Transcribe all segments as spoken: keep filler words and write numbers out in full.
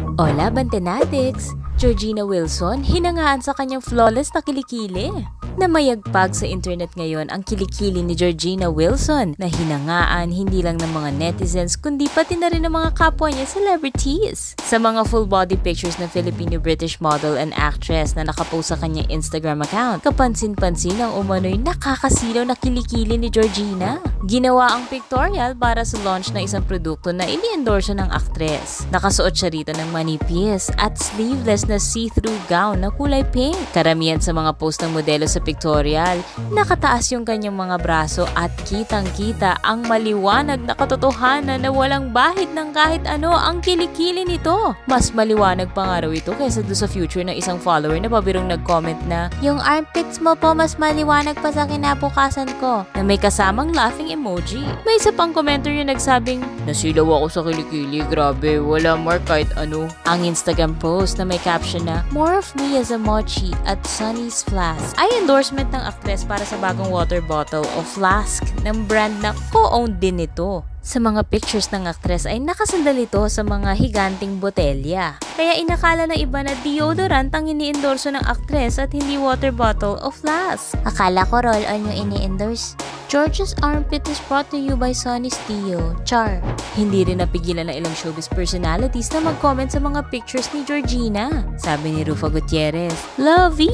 Hola, Bantenatics! Georgina Wilson hinangaan sa kanyang flawless na kilikili. Namayagpag sa internet ngayon ang kilikili ni Georgina Wilson na hinangaan hindi lang ng mga netizens kundi pati na rin ng mga kapwa niya celebrities. Sa mga full body pictures na Filipino-British model and actress na nakapost sa kanyang Instagram account, kapansin-pansin ang umano'y nakakasilaw na kilikili ni Georgina. Ginawa ang pictorial para sa launch ng isang produkto na ini-endorso ng aktres. Nakasuot siya rito ng manipis at sleeveless na see-through gown na kulay pink. Karamihan sa mga post ng modelo sa pictorial, nakataas yung kanyang mga braso at kitang-kita ang maliwanag na katotohanan na walang bahid ng kahit ano ang kilikili nito. Mas maliwanag pa nga raw ito kaysa doon sa future ng isang follower na pabirong nag-comment na, "Yung armpits mo po mas maliwanag pa sa kinabukasan ko," na may kasamang laughing emoji. May isa pang commenter yung nagsabing, "Nasilaw ako sa kilikili, grabe, wala more kahit ano." Ang Instagram post na may caption na, "More of me as a mochi at Sunny's Flask" ay endorsement ng aktres para sa bagong water bottle o flask ng brand na co-owned din nito. Sa mga pictures ng aktres ay nakasandal ito sa mga higanting botelya. Kaya inakala ng iba na deodorant ang ini-endorso ng aktres at hindi water bottle o flask. Akala ko roll-on yung ini-endorse. George's armpit is brought to you by Sonny's Tio, Char. Hindi rin napigilan ng ilang showbiz personalities na mag-comment sa mga pictures ni Georgina. Sabi ni Rufa Gutierrez, "Lovey!"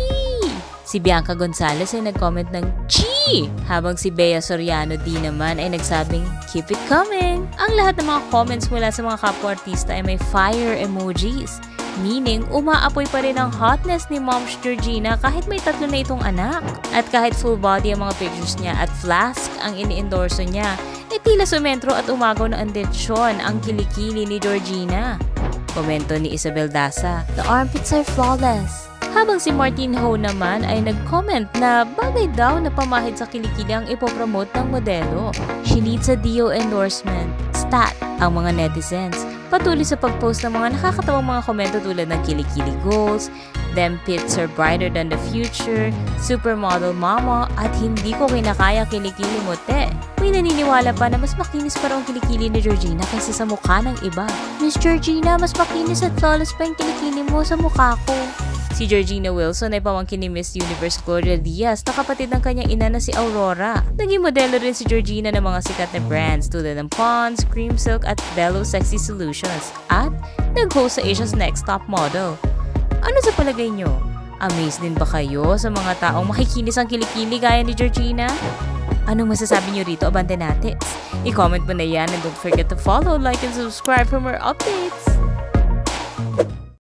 Si Bianca Gonzalez ay nag-comment ng "Chi!" habang si Bea Soriano di naman ay nagsabing "Keep it coming!" Ang lahat ng mga comments mula sa mga kapwa-artista ay may fire emojis. Meaning, umaapoy pa rin ang hotness ni Moms Georgina kahit may tatlo na itong anak. At kahit full body ang mga pictures niya at flask ang ini-endorso niya, ay tila sumentro at umagaw na andensyon ang kilikili ni Georgina. Komento ni Isabel Daza, "The armpits are flawless." Habang si Martin Ho naman ay nag-comment na bagay daw na pamahid sa kilikili ang ipopromote ng modelo. She needs a Dio endorsement. Stat ang mga netizens. Patuloy sa pag-post ng mga nakakatawang mga komento tulad ng kilikili goals, them pits are brighter than the future, supermodel mama, at hindi ko kinakaya kilikili mo te. May naniniwala pa na mas makinis pa raw ang kilikili ni Georgina kaysa sa mukha ng iba. "Miss Georgina, mas makinis at flawless pa yung kilikili mo sa mukha ko." Si Georgina Wilson ay pamangkin ni Miss Universe Gloria Diaz na kapatid ng kanyang ina na si Aurora. Naging modelo rin si Georgina ng mga sikat na brands tulad ng Pond's, Cream Silk at Bello Sexy Solutions at nag-host sa Asia's Next Top Model. Ano sa palagay nyo? Amazed din ba kayo sa mga taong makikinis ang kilikili gaya ni Georgina? Anong masasabi nyo rito, Abante Natics? I-comment mo na yan and don't forget to follow, like, and subscribe for more updates!